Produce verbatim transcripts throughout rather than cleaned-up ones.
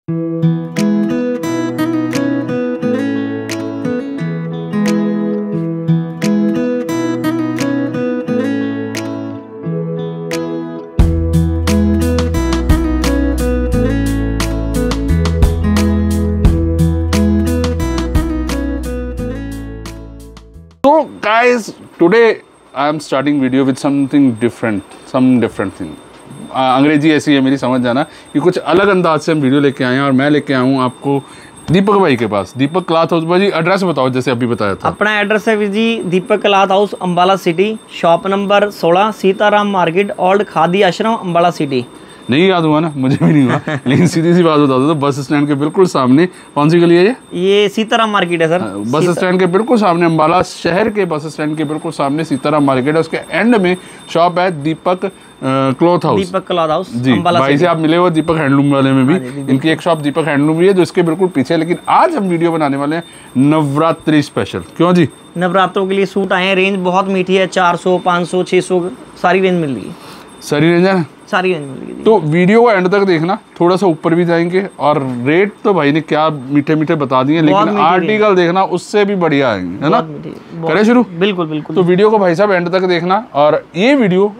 So guys, today I am starting video with something different, some different thing. अंग्रेजी ऐसी है मेरी, समझ जाना कि कुछ अलग अंदाज से हम वीडियो लेके आए हैं और मैं लेके आया हूँ आपको दीपक भाई के पास, दीपक क्लॉथ हाउस। भाई एड्रेस बताओ, जैसे अभी बताया था। अपना एड्रेस है जी Deepak cloth house, Ambala city, shop number सोलह, सीताराम मार्केट, ओल्ड खादी आश्रम, अम्बाला सिटी। नहीं याद हुआ ना, मुझे भी नहीं हुआ लेकिन सीधी सी बात बता दो, तो बस स्टैंड के बिल्कुल सामने, कौन सी गली है ये? ये सीताराम मार्केट है सर। बस स्टैंड के बिल्कुल सामने, अम्बाला शहर के बस स्टैंड के बिल्कुल सामने सीताराम मार्केट है। उसके एंड में शॉप है Deepak cloth house. Deepak cloth house ji, भाई से आप मिले हो दीपक हैंडलूम वाले में भी, इनकी एक शॉप दीपक हैंडलूम भी है जो इसके बिल्कुल पीछे है। लेकिन आज हम वीडियो बनाने वाले हैं नवरात्रि स्पेशल। क्यों जी? नवरात्रों के लिए सूट आए हैं, रेंज बहुत मीठी है, चार सौ, पाँच सौ, छह सौ सारी रेंज मिल रही है। सारी रेंज है ना? सारी रेंज मिल रही। तो वीडियो को एंड तक देखना, थोड़ा सा ऊपर भी जाएंगे और रेट तो भाई ने क्या मीठे मीठे बता दिए, लेकिन आर्टिकल देखना उससे भी बढ़िया आएंगे, है ना? करें शुरू? बिल्कुल बिल्कुल। तो वीडियो को भाई साहब एंड तक देखना, और ये वीडियो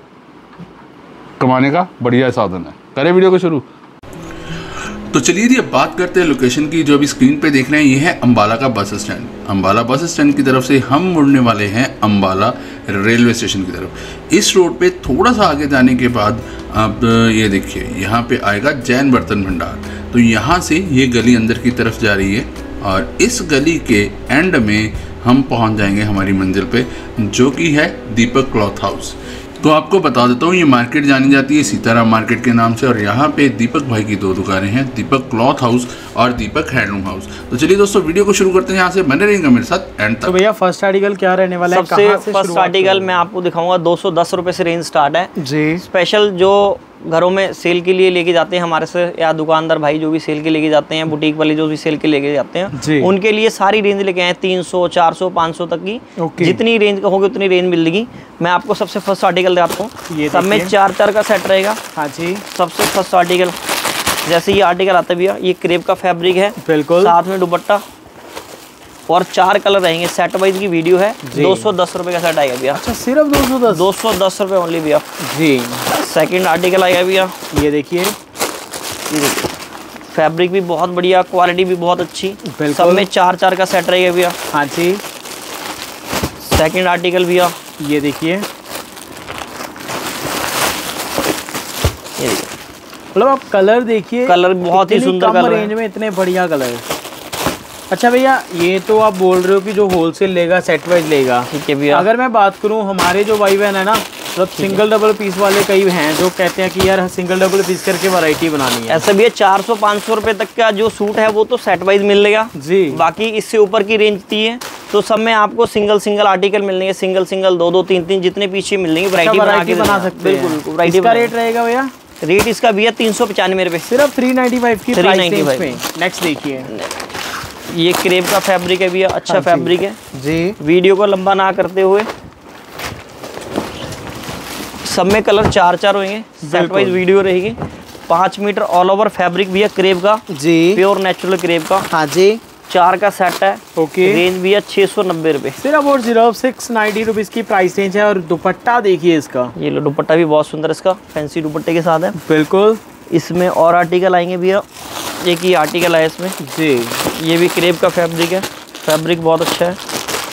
कमाने का बढ़िया साधन है। करें वीडियो को शुरू। तो चलिए जी, अब बात करते हैं लोकेशन की। जो अभी स्क्रीन पे देख रहे हैं ये है अम्बाला का bus stand. Ambala bus stand की तरफ से हम मुड़ने वाले हैं अम्बाला रेलवे स्टेशन की तरफ। इस रोड पे थोड़ा सा आगे जाने के बाद आप ये देखिए, यहाँ पे आएगा जैन बर्तन भंडार। तो यहाँ से ये गली अंदर की तरफ जा रही है और इस गली के एंड में हम पहुँच जाएंगे हमारी मंजिल पे, जो कि है दीपक क्लॉथ हाउस। तो आपको बता देता हूँ, ये मार्केट जानी जाती है सीताराम मार्केट के नाम से, और यहाँ पे दीपक भाई की दो दुकानें हैं, दीपक क्लॉथ हाउस और दीपक हैंडलूम हाउस। तो चलिए दोस्तों, वीडियो को शुरू करते हैं, यहाँ से बने रहेंगे मेरे साथ एंड तक। तो भैया फर्स्ट आर्टिकल क्या रहने वाला है? सबसे फर्स्ट आर्टिकल मैं आपको दिखाऊंगा, दो सौ दस रुपए से रेंज स्टार्ट है जी। स्पेशल जो घरों में सेल के लिए लेके जाते हैं हमारे से, या दुकानदार भाई जो भी सेल के लेके जाते हैं, बुटीक वाले जो भी सेल के लेके जाते हैं, उनके लिए सारी रेंज लेके आए, तीन सौ, चार सौ, पाँच सौ तक की जितनी रेंज का होगी उतनी रेंज मिलेगी। मैं आपको सबसे फर्स्ट आर्टिकल दिखाता हूँ, सब में चार चार का सेट रहेगा। हाँ जी। सबसे फर्स्ट आर्टिकल, जैसे ये आर्टिकल आता है भैया, ये क्रेप का फैब्रिक है, बिल्कुल, साथ में दुपट्टा और चार कलर रहेंगे। सेट वाइज की वीडियो है, दो सौ दस रुपए का सेट आएगा भैया। अच्छा, सिर्फ दो सौ दस? दो सौ दस रुपए ओनली भैया जी। सेकंड आर्टिकल आएगा भैया, ये देखिए, ये देखिए फैब्रिक भी बहुत बढ़िया, क्वालिटी भी बहुत अच्छी, सब में चार चार का सेट रहेगा भैया। हाँ जी। सेकंड आर्टिकल भैया, ये देखिए, ये देखिए, मतलब आप कलर देखिए, कलर बहुत ही सुंदर कलर रेंज में, इतने बढ़िया कलर। अच्छा भैया, ये तो आप बोल रहे हो कि जो होलसेल लेगा सेट वाइज लेगा, ठीक है भैया। अगर मैं बात करूं, हमारे जो भाई बहन है ना, मतलब सिंगल डबल पीस वाले कई हैं जो कहते हैं कि यार सिंगल डबल पीस करके वैरायटी बनानी है, ऐसा भैया चार सौ पाँच सौ रुपए तक का जो सूट है वो तो सेट वाइज मिलेगा जी। बाकी इससे ऊपर की रेंज थी है, तो सब में आपको सिंगल सिंगल आर्टिकल मिलेंगे, सिंगल सिंगल दो दो तीन तीन जितने पीछे मिलेंगे, वैरायटी बना सकते हैं। बिल्कुल, वैरायटी का रेट रहेगा भैया, रेट इसका भैया तीन सौ पचानवे रुपए, सिर्फ थ्री नाइन्टी फाइव की प्राइस में। नेक्स्ट देखिए, ये क्रेप का फैब्रिक है भैया, अच्छा हाँ फैब्रिक है जी। वीडियो को लंबा ना करते हुए, सब में कलर चार चार होंगे, सेट वाइज वीडियो रहेगी। पाँच मीटर ऑल ओवर फैब्रिक भैया क्रेप का जी, प्योर नेचुरल क्रेप का। हाँ जी। चार का सेट है, ओके। रेंज भैया छः सौ नब्बे रुपये, सिर्फ और सिर्फ सिक्स नाइन्टी रुपीज की प्राइस रेंज है। और दुपट्टा देखिए इसका, ये लो दुपट्टा भी बहुत सुंदर, इसका फैंसी दुपट्टे के साथ है, बिल्कुल। इसमें और आर्टिकल आएंगे भैया, एक ही आर्टिकल है इसमें जी, ये भी क्रेप का फैब्रिक है, फैब्रिक बहुत अच्छा है।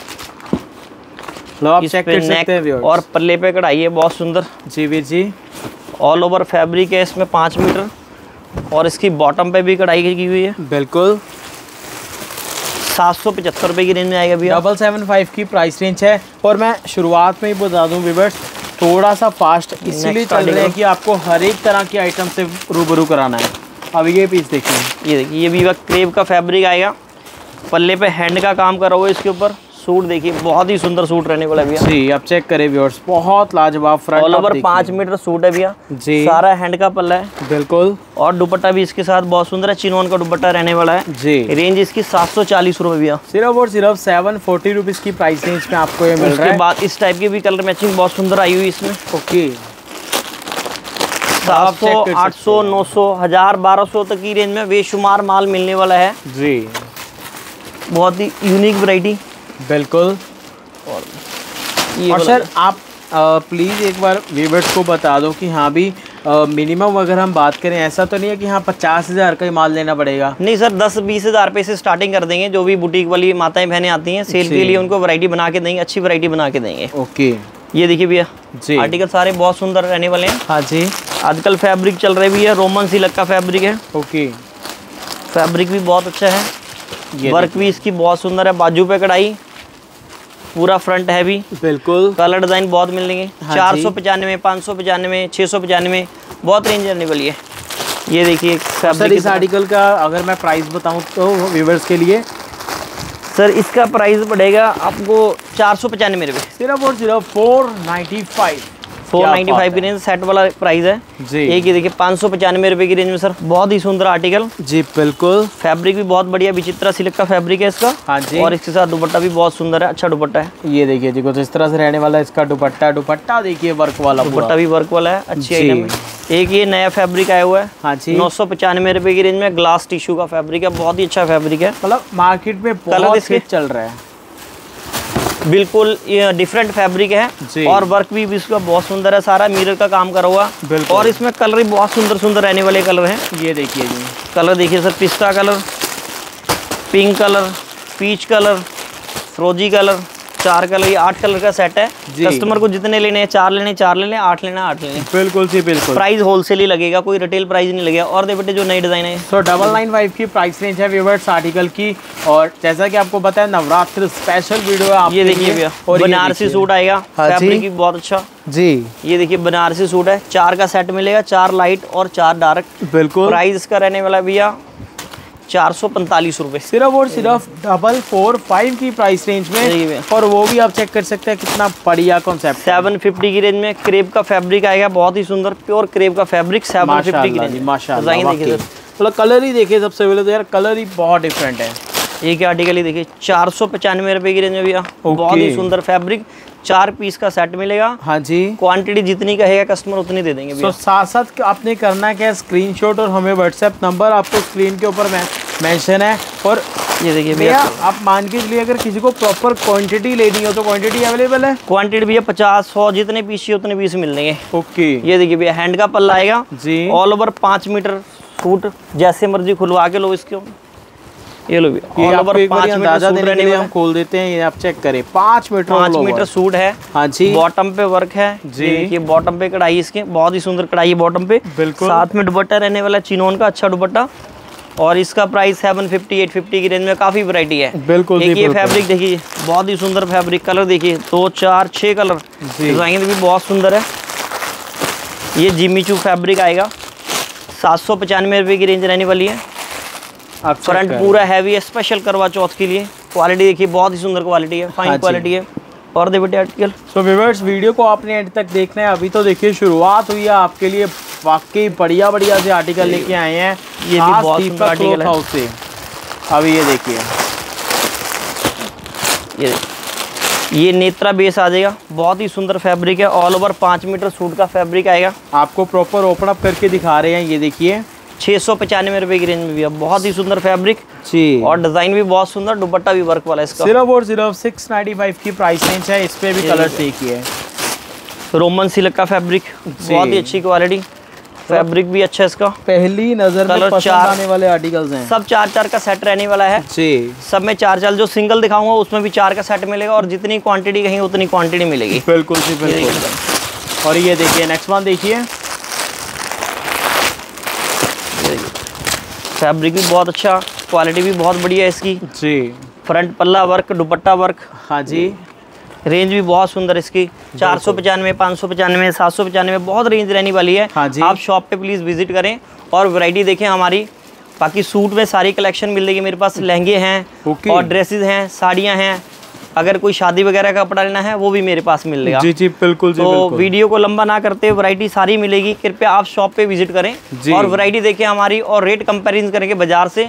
आप चेक कर सकते हैं और पल्ले पे कढ़ाई है बहुत सुंदर जी वीर जी। ऑल ओवर फैब्रिक है इसमें पाँच मीटर, और इसकी बॉटम पे भी कढ़ाई की हुई है, बिल्कुल। सात सौ पचहत्तर रुपये की रेंज में आएगा भैया, डबल सेवन फाइव की प्राइस रेंज है। और मैं शुरुआत में ही बता दूं व्यूअर्स, थोड़ा सा फास्ट इसीलिए चल रहे हैं कि आपको हर एक तरह की आइटम से रूबरू कराना है। अब ये पीस देखिए, ये देखिए, ये भी क्रेप का फैब्रिक आएगा, पल्ले पे हैंड का काम करा हुआ है इसके ऊपर। सूट देखिए, बहुत ही सुंदर सूट रहने वाला है भैया जी। आप चेक करें व्यूअर्स, बहुत लाजवाब फ्रंट ऑल ओवर पाँच मीटर सूट है भैया जी, सारा हैंड का पल्ला है, बिल्कुल। और दुपट्टा भी इसके साथ बहुत सुंदर है, चिनोन का दुपट्टा रहने वाला है जी। रेंज इसकी सात सौ चालीस रुपए भैया, सिर्फ और सिर्फ सेवन फोर्टी रुपीज की प्राइस रेंज में आपको ये मिल रहा है। उसके बाद इस टाइप की भी कलर मैचिंग बहुत सुंदर आई हुई इसमें, ओके। सात सौ, आठ सौ, नौ सौ, हजार, बारह सौ तक की रेंज में बेशुमार माल मिलने वाला है जी। बहुत ही यूनिक वैरायटी। बिल्कुल। और, और सर आप प्लीज़ एक बार व्यूअर्स को बता दो कि हाँ भी मिनिमम अगर हम बात करें ऐसा तो नहीं है कि हाँ पचास हज़ार का ही माल लेना पड़ेगा? नहीं सर, दस बीस हज़ार रुपये से स्टार्टिंग कर देंगे। जो भी बुटीक वाली माताएं बहनें आती हैं सेल के लिए, उनको वैरायटी बना के देंगे, अच्छी वैरायटी बना के देंगे। ओके, ये देखिए भैया जी, आर्टिकल सारे बहुत सुंदर रहने वाले हैं। हाँ जी। आजकल फैब्रिक चल रहे भी है, रोमन सिल्क का फैब्रिक है। ओके, फैब्रिक भी बहुत अच्छा है, वर्क भी इसकी बहुत सुंदर है, बाजू पे कढ़ाई, पूरा फ्रंट है भी। बिल्कुल। कलर डिजाइन बहुत मिलेंगे। हाँ चार सौ पचानवे, पाँच सौ पचानवे, छः सौ पचानवे, बहुत रेंज रहने वाली है। ये देखिए सर इस आर्टिकल का अगर मैं प्राइस बताऊं तो व्यूअर्स के लिए, सर इसका प्राइस पड़ेगा आपको चार सौ पचानवे रुपये, सिर्फ और सिर्फ four ninety five four ninety five की रेंज सेट वाला प्राइस है जी। एक ये देखिए पाँच सौ पचानवे रुपये की रेंज में सर, बहुत ही सुंदर आर्टिकल जी। बिल्कुल। फैब्रिक भी बहुत बढ़िया विचित्रा सिल्क का फैब्रिक है इसका। हाँ जी। और इसके साथ दुपट्टा भी बहुत सुंदर है, अच्छा दुपट्टा है। ये देखिए जी, कुछ इस तरह से रहने वाला है इसका दुपट्टा। दुपट्टा देखिए वर्क वाला, दुपट्टा भी वर्क वाला है, अच्छी आइटम है। एक ये नया फैब्रिक आया हुआ है, हाँ जी, नौ सौ पचानवे रुपये की रेंज में, ग्लास टिश्यू का फैब्रिक है, बहुत ही अच्छा फैब्रिक है। मतलब मार्केट में बहुत इसके चल रहा है। बिल्कुल ये डिफरेंट फैब्रिक है और वर्क भी इसका बहुत सुंदर है, सारा मिरर का काम करा हुआ। और इसमें कलर भी बहुत सुंदर सुंदर रहने वाले कलर हैं। ये देखिए जी, कलर देखिए सर, पिस्ता colour, pink colour, peach colour, फ्रोजी कलर, चार कलर, ये आठ कलर का सेट है। कस्टमर को जितने लेने हैं, चार लेने चार ले लें, आठ लेना आठ ले लें। बिल्कुल जी, बिल्कुल। प्राइस होलसेल ही लगेगा, कोई रिटेल प्राइस नहीं लगेगा। और देखो बेटे जो नई डिजाइन है, तो डबल नाइन फाइव की प्राइस रेंज है व्यूअर्स आर्टिकल की। और जैसा कि आपको पता है नवरात्र स्पेशल वीडियो है आप, ये देखिए भैया बनारसी सूट आएगा, फैब्रिक भी बहुत अच्छा जी। ये देखिए बनारसी सूट है, चार का सेट मिलेगा, चार लाइट और चार डार्क। बिल्कुल। प्राइस इसका रहने वाला भैया चार सौ पैंतालीस रुपये, सिर्फ और सिर्फ डबल फोर फाइव की प्राइस रेंज में। और वो भी आप चेक कर सकते हैं कितना बढ़िया कॉन्सेप्ट। सेवन फिफ्टी की रेंज में क्रेप का फैब्रिक आएगा, बहुत ही सुंदर प्योर क्रेप का फैब्रिक, सेवन फिफ्टी की रेंज। माशाल्लाह, देखिए मतलब कलर ही देखिए, सबसे पहले तो यार कलर ही बहुत डिफरेंट है। एक आर्टिकल ही देखिए चार सौ पचानवे रुपये की रेंज में भैया, बहुत ही सुंदर फैब्रिक, चार पीस का सेट मिलेगा। हाँ जी। क्वांटिटी जितनी कहेगा कस्टमर उतनी दे देंगे। तो साथ साथ आपने करना क्या, स्क्रीनशॉट और हमें व्हाट्सएप नंबर आपको स्क्रीन के ऊपर मेंशन है। और ये देखिए भैया आप मान के चलिए अगर किसी को प्रॉपर क्वांटिटी लेनी हो तो क्वांटिटी अवेलेबल है? क्वांटिटी भैया पचास सौ जितने पीस चाहिए उतने पीस मिल जाएंगे। ओके। ये देखिए भैया हैंड का पल्ला आएगा जी, ऑल ओवर पाँच मीटर सूट, जैसे मर्जी खुलवा के लो इसको। ये लो भैया ऑल ओवर पाँच मीटर सूट रहने वाला, हम खोल देते हैं, ये आप चेक करें, पाँच मीटर पाँच मीटर सूट है। हाँ जी। बॉटम पे वर्क है जी, ये बॉटम पे कढ़ाई, इसके बहुत ही सुंदर कढ़ाई है बॉटम पे। बिल्कुल। साथ में दुपट्टा रहने वाला चिनोन का, अच्छा दुपट्टा। और इसका price seven fifty eight fifty की रेंज में, काफी वैरायटी है। बिल्कुल। एक ये फैब्रिक देखिए, बहुत ही सुंदर फैब्रिक, कलर देखिए दो चार छह कलर, डिजाइन भी बहुत सुंदर है। ये जिमी चू फैब्रिक आएगा, सात सौ पचानवे रुपये की रेंज रहने वाली है। फ्रंट पूरा हैवी है, स्पेशल करवा चौथ के लिए। क्वालिटी देखिए बहुत ही सुंदर क्वालिटी है, फाइन क्वालिटी है। और दे बेटे आर्टिकल। सो व्यूअर्स वीडियो को आपने एंड तक देखना है। अभी तो देखिए शुरुआत हुई है, आपके लिए वाकई बढ़िया बढ़िया से आर्टिकल लेके आए हैं। ये भी बहुत सुंदर आर्टिकल है उससे। अभी ये देखिए, ये ये नेत्रा बेस आ जाएगा, बहुत ही सुंदर फैब्रिक है, ऑल ओवर पाँच मीटर सूट का फैब्रिक आएगा। आपको प्रॉपर ओपन अप करके दिखा रहे हैं, ये देखिए छः सौ पचानवे रुपये की रेंज में भी है, बहुत ही सुंदर फैब्रिक जी। और डिजाइन भी बहुत सुंदर, दुपट्टा भी वर्क वाला है इसका। सिर्फ और सिर्फ सिक्स नाइन्टी फाइव की प्राइस रेंज है। इस पे भी कलर देखिए, रोमन सिल्क का फैब्रिक, बहुत ही अच्छी क्वालिटी, फैब्रिक भी अच्छा है इसका। पहली नजर में पसंद आने वाले आर्टिकल्स हैं। सब चार चार का सेट रहने वाला है जी। सब में चार चार, जो सिंगल दिखाऊंगा उसमें भी चार का सेट मिलेगा, और जितनी क्वांटिटी कहीं उतनी क्वांटिटी मिलेगी। बिल्कुल जी, बिल्कुल। और ये देखिए नेक्स्ट वन देखिए, फैब्रिक भी बहुत अच्छा, क्वालिटी भी बहुत बढ़िया है इसकी जी। फ्रंट पल्ला वर्क, दुपट्टा वर्क। हाँ जी। रेंज भी बहुत सुंदर इसकी, चार सौ पचानवे, पाँच सौ पचानवे, सात सौ पचानवे, बहुत रेंज रहने वाली है। हाँ जी। आप शॉप पे प्लीज़ विजिट करें और वैरायटी देखें हमारी। बाकी सूट में सारी कलेक्शन मिल जाएगी मेरे पास, लहंगे हैं और ड्रेसेस हैं, साड़ियाँ हैं। अगर कोई शादी वगैरह का कपड़ा लेना है वो भी मेरे पास मिल जाएगा। जी जी बिल्कुल जी, तो बिल्कुल। वीडियो को लंबा ना करते, वैरायटी सारी मिलेगी। कृपया आप शॉप पे विजिट करें और वैरायटी देखें हमारी, और रेट कंपैरिजन करेंगे बाजार से,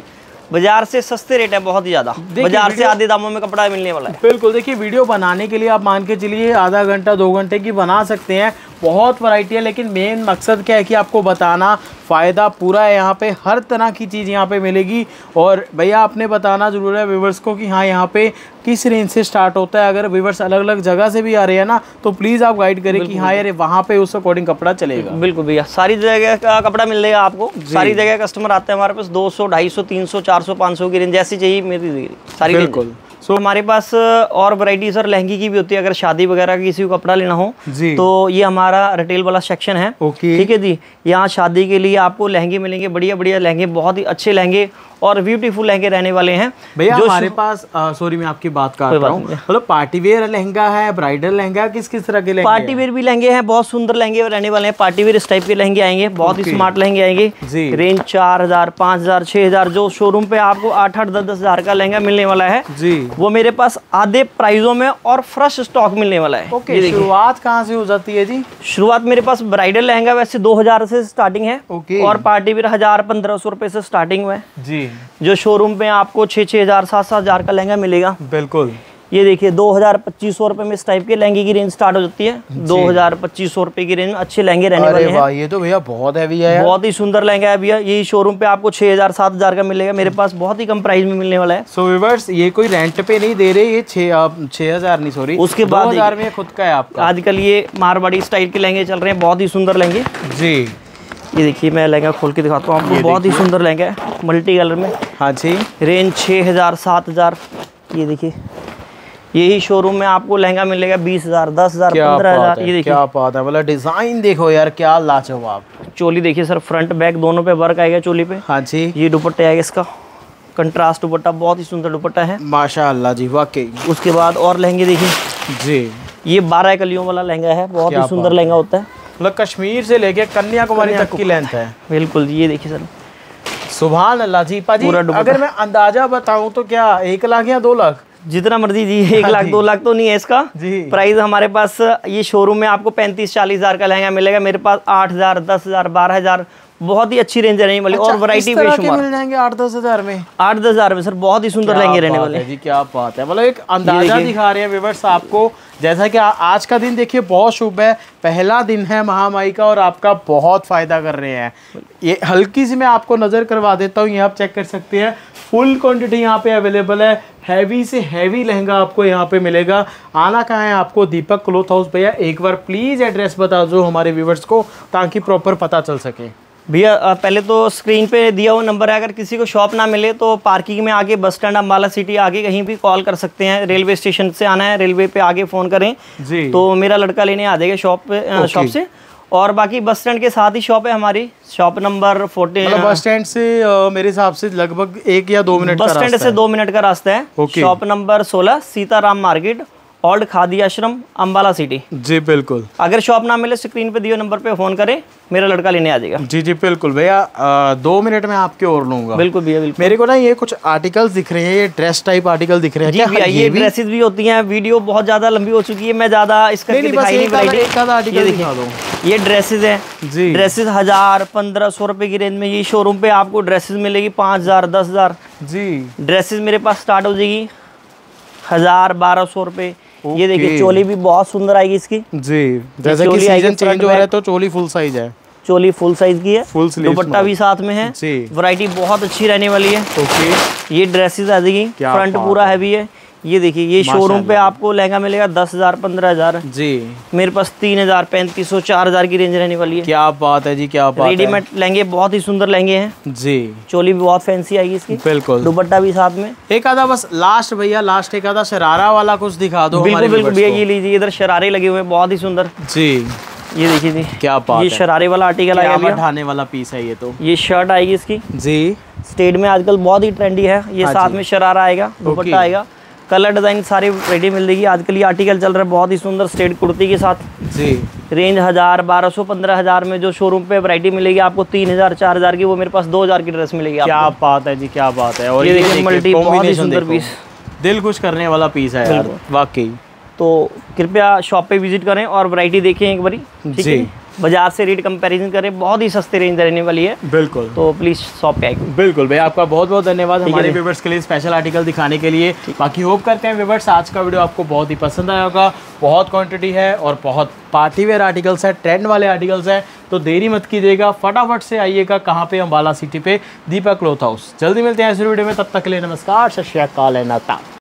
बाजार से सस्ते रेट है, बहुत ही ज्यादा, बाजार से आधे दामों में कपड़ा मिलने वाला है। बिल्कुल, देखिए वीडियो बनाने के लिए आप मान के चलिए आधा घंटा दो घंटे की बना सकते हैं, बहुत वैरायटी है, लेकिन मेन मकसद क्या है कि आपको बताना, फ़ायदा पूरा है, यहाँ पे हर तरह की चीज़ यहाँ पे मिलेगी। और भैया आपने बताना ज़रूर है व्यूवर्स को कि हाँ यहाँ पे किस रेंज से स्टार्ट होता है। अगर व्यूवर्स अलग अलग जगह से भी आ रहे हैं ना, तो प्लीज़ आप गाइड करें कि हाँ यार वहाँ पे उस अकॉर्डिंग कपड़ा चलेगा। बिल्कुल भैया, सारी जगह का कपड़ा मिलेगा आपको, सारी जगह कस्टमर आते हैं हमारे पास, दो सौ ढाई सौ तीन सौ चार सौ पाँच सौ की रेंज जैसी चाहिए मेरी सारी। बिल्कुल। तो हमारे पास और वैरायटी सर लहंगे की भी होती है, अगर शादी वगैरह की किसी को कपड़ा लेना हो जी, तो ये हमारा रिटेल वाला सेक्शन है। ओके, ठीक है जी। यहाँ शादी के लिए आपको लहंगे मिलेंगे, बढ़िया बढ़िया लहंगे, बहुत ही अच्छे लहंगे और ब्यूटीफुल लहंगे रहने वाले हैं भैया हमारे पास। सॉरी मैं आपकी बात कर रहा हूँ, मतलब पार्टी वेयर लहंगा है, ब्राइडल लहंगा, किस किस तरह के लहंगे? पार्टी वेयर भी लहंगे हैं, बहुत सुंदर लहंगे रहने वाले हैं। पार्टी वेयर इस टाइप के लहंगे आएंगे, बहुत ही स्मार्ट लहंगे आएंगे जी। रेंज चार हजार पाँच हजार छह हजार, जो शोरूम पे आपको आठ आठ दस दस हजार का लहंगा मिलने वाला है जी, वो मेरे पास आधे प्राइसों में और फ्रेश स्टॉक मिलने वाला है। ओके, शुरुआत कहाँ से हो जाती है जी? शुरुआत मेरे पास ब्राइडल लहंगा वैसे दो हजार से स्टार्टिंग है, और पार्टी वेयर हजार पंद्रह सौ रुपए से स्टार्टिंग है जी। जो शोरूम पे आपको छः छः हजार सात सात हजार का लहंगा मिलेगा। बिल्कुल, ये देखिए दो हजार पच्चीस सौ रुपए में इस टाइप के लहंगे की रेंज स्टार्ट हो जाती है। दो हजार पच्चीस सौ रुपए की रेंज में अच्छे लहंगे रहने वाले हैं। ये तो भैया बहुत हैवी है, बहुत ही सुंदर लहंगा है भैया। यही शोरूम पे आपको छह हजार सात हजार का मिलेगा, मेरे पास बहुत ही कम प्राइस में मिलने वाला है। सो व्यूअर्स, ये कोई रेंट पे नहीं दे रहे, ये छह छह हजार नहीं सॉरी उसके बाद हजार में खुद का है आपका। आजकल ये मारवाड़ी स्टाइल के लहंगे चल रहे हैं, बहुत ही सुंदर लहंगे जी। ये देखिए मैं लहंगा खोल के दिखाता हूँ आपको, बहुत ही सुंदर लहंगा है, मल्टी कलर में। हाँ जी, रेंज छः हजार सात हजार। ये देखिए यही शोरूम में आपको लहंगा मिलेगा बीस हजार दस हजार पंद्रह हजार। ये देखिए क्या बात है, मतलब डिजाइन देखो यार क्या लाजवाब। चोली देखिए सर, फ्रंट बैक दोनों पे वर्क आएगा चोली पे। हाँ जी, ये दुपट्टा आएगा इसका, कंट्रास्ट दुपट्टा, बहुत ही सुंदर दुपट्टा है माशाअल्लाह जी, वाकई। उसके बाद और लहंगे देखिए जी, ये बारह कलियों वाला लहंगा है, बहुत ही सुंदर लहंगा होता है, मतलब कश्मीर से लेके कन्याकुमारी तक की लेंथ है। बिल्कुल, ये देखिए सर, सुभान अल्लाह जी। पाजी अगर मैं अंदाजा बताऊं तो क्या एक लाख या दो लाख? जितना मर्जी जी, एक लाख दो लाख तो नहीं है इसका जी। प्राइस हमारे पास ये शोरूम में आपको पैंतीस चालीस हजार का लहंगा मिलेगा, मेरे पास आठ हजार दस हजार बारह हजार, बहुत ही अच्छी रेंज रहने वाली। अच्छा, और वैरायटी बेशुमार मिल जाएंगे आठ दस हजार में। आठ दस हजार में सर बहुत ही सुंदर लहंगे रहने वाले जी। क्या बात है, मतलब एक अंदाजा दिखा रहे हैं व्यूअर्स आपको। जैसा कि आज का दिन देखिए बहुत शुभ है, पहला दिन है महामाई का और आपका बहुत फायदा कर रहे हैं। ये हल्की सी मैं आपको नजर करवा देता हूँ, ये आप चेक कर सकते हैं, फुल क्वांटिटी यहाँ पे अवेलेबल है। हैवी से हैवी लहंगा आपको यहाँ पे मिलेगा। आना कहाँ है आपको? Deepak cloth house. भैया एक बार प्लीज एड्रेस बता दो हमारे व्यूवर्स को, ताकि प्रॉपर पता चल सके। भैया पहले तो स्क्रीन पे दिया हुआ नंबर है, अगर किसी को शॉप ना मिले तो पार्किंग में आगे बस स्टैंड अम्बाला सिटी आगे कहीं भी कॉल कर सकते हैं। रेलवे स्टेशन से आना है, रेलवे पे आगे फ़ोन करें जी, तो मेरा लड़का लेने आ जाएगा शॉप पे, शॉप से। और बाकी बस स्टैंड के साथ ही शॉप है हमारी, शॉप नंबर फोर्टी। मतलब बस स्टैंड से आ, मेरे हिसाब से लगभग एक या दो मिनट बस स्टैंड से दो मिनट का रास्ता है। शॉप नंबर सोलह, सीताराम मार्केट, ओल्ड खादी आश्रम, अम्बाला सिटी जी। बिल्कुल, अगर शॉप ना मिले स्क्रीन पे दिए नंबर पे फोन करें, मेरा लड़का लेने आ जाएगा जी जी। बिल्कुल भैया, दो मिनट में आपके और लूंगा। बिल्कुल भैया, बिल्कुल। मेरे को ना ये कुछ आर्टिकल्स दिख रहे हैं, ये ड्रेस टाइप आर्टिकल दिख रहे हैं। जी भैया, ये, ये ड्रेसेस भी होती हैं। वीडियो बहुत ज्यादा लंबी हो चुकी है, मैं ज्यादा इसका दिखाई नहीं। ये ड्रेसेस है जी, ड्रेसेस हजार पंद्रह सौ रुपए की रेंज में ये शोरूम पे आपको ड्रेसेस मिलेगी पाँच हजार दस हजार जी। ड्रेसेस मेरे पास स्टार्ट हो जाएगी हजार बारह सौ रुपए। ये देखिए चोली भी बहुत सुंदर आएगी इसकी जी। जैसे कि सीजन चेंज हो रहा है तो चोली फुल साइज है, चोली फुल साइज की है, फुल दुपट्टा भी साथ में है जी। वैरायटी बहुत अच्छी रहने वाली है। ओके, ये ड्रेसेस आ जाएगी, फ्रंट पूरा हैवी है। ये देखिए ये शोरूम पे आपको लहंगा मिलेगा दस हजार पंद्रह हजार जी। मेरे पास तीन हजार पैंतीस सौ चार हजार की रेंज रहने वाली है। क्या बात है जी, क्या बात है। रेडीमेड लहंगे बहुत ही सुंदर लहंगे हैं जी। चोली भी बहुत फैंसी आएगी इसकी, बिल्कुल। दुपट्टा भी साथ में। एक आधा बस लास्ट भैया, लास्ट एक आधा शरारा वाला कुछ दिखा दो। बिल्कुल बिल्कुल भैया, ये लीजिए, इधर शरारे लगे हुए हैं बहुत ही सुंदर जी। ये देखिए जी, क्या बात, ये शरारे वाला आर्टिकल आएगा, ढाने वाला पीस है ये तो। ये शर्ट आएगी इसकी जी, स्टेट में आजकल बहुत ही ट्रेंडी है ये। साथ में शरारा आएगा, दुपट्टा आएगा, कलर डिजाइन सारी रेडी मिल जाएगी। आजकल ये आर्टिकल चल रहा है बहुत ही सुंदर स्ट्रेट कुर्ती के साथ जी। रेंज हजार बारह सौ पंद्रह हजार में जो शोरूम पे वैरायटी मिलेगी आपको तीन हजार चार हजार की, वो मेरे पास दो हजार की ड्रेस मिलेगी। क्या बात है जी, क्या बात है। और ये देखिए मल्टी, बहुत ही सुंदर पीस, दिल खुश करने वाला पीस है यार वाकई। तो कृपया शॉप पे विजिट करें और वैरायटी देखें एक बारी जी। बाजार से रेट कंपैरिजन करें, बहुत ही सस्ती रेंज रहने वाली है। बिल्कुल, तो प्लीज शॉप पे आइए। बिल्कुल भैया, आपका बहुत बहुत धन्यवाद हमारे व्यूअर्स के लिए स्पेशल आर्टिकल दिखाने के लिए। बाकी होप करते हैं व्यूअर्स आज का वीडियो आपको बहुत ही पसंद आया होगा। बहुत क्वांटिटी है और बहुत पार्टी वेयर आर्टिकल्स है, ट्रेंड वाले आर्टिकल्स हैं, तो देरी मत कीजिएगा, फटाफट से आइएगा। कहाँ पे? अम्बाला सिटी पे, दीपक क्लॉथ हाउस। जल्दी मिलते हैं इस वीडियो में, तब तक के लिए नमस्कार, सत श्री अकाल, नाता।